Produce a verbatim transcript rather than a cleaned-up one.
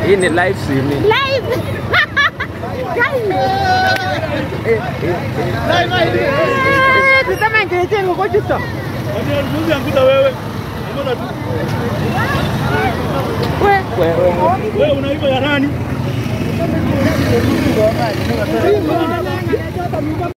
Hii ni live streaming. Live. Tuseme ngeke ngoko chuto. Ndio anguta wewe. Mbona tu? Wewe wewe unaiba ya nani?